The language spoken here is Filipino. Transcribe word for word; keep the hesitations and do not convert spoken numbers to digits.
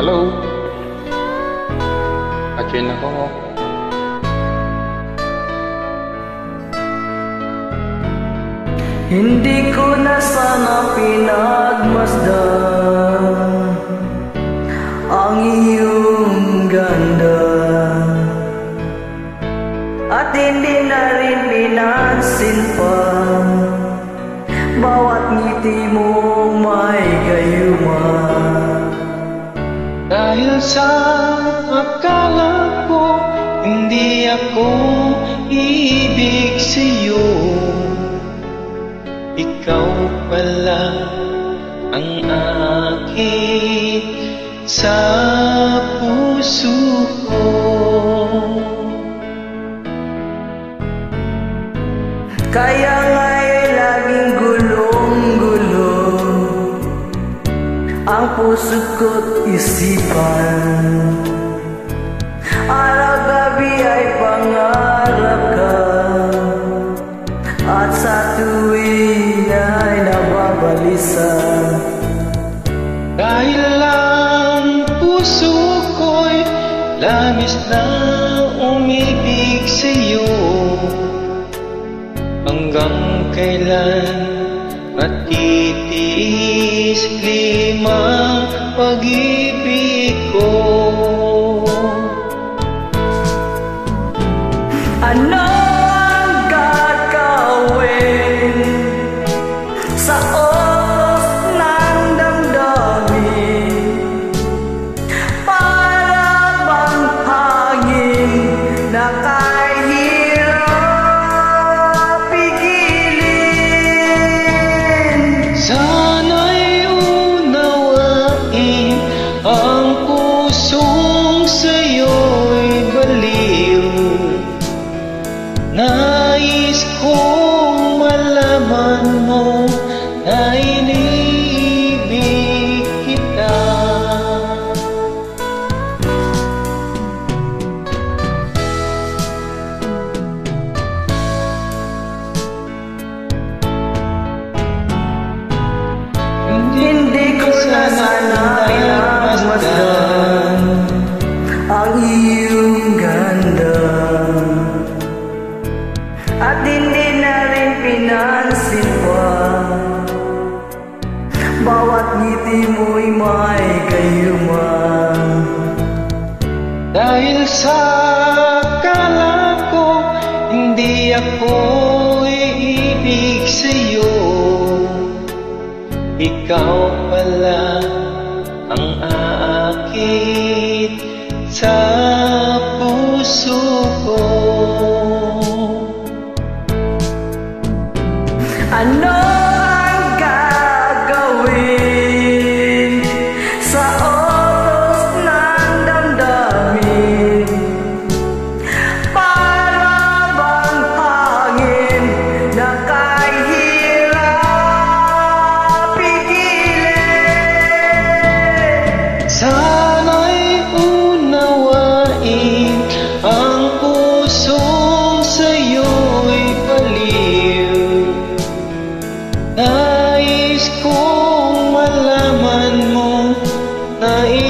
Hello? Pa-join ako. Hindi ko na sana pinagmasdan ang iyong ganda, at hindi na rin pinansin pa bawat ngiti mo may gayuma. Dahil sa akala ko hindi ako ibig sa'yo, ikaw pala ang akin sa puso ko. Kaya nga'y laging gulong-gulo ang puso ko't isipan. Araw-gabi ay pangarap ka, at sa tuwing ay nababalisa. Dahil lang puso ko'y labis na umibig sa'yo, hanggang kailan matitiis limang pag-ibig ko. Ano ang gagawin sa oras ng damdamin? Para bang hangin na kahirap pigilin? Sana'y unawain ang pusong sa'yo'y baliw. Nais kong malaman mo na inibig kita. Hindi ko na sana pinagmasdan ang iyong ganda, at hindi na rin pinansin pa bawat ngiti mo'y may gayuma. Dahil sa akala ko hindi ako iibig sa'yo, ikaw pala ang aakit sa puso ko. Ano ang gagawin sa oras ng damdamin? Para bang hangin na kahirap pigilin? Sana'y unawain ang pusong sa'yo'y baliw. Nais kong malaman mo na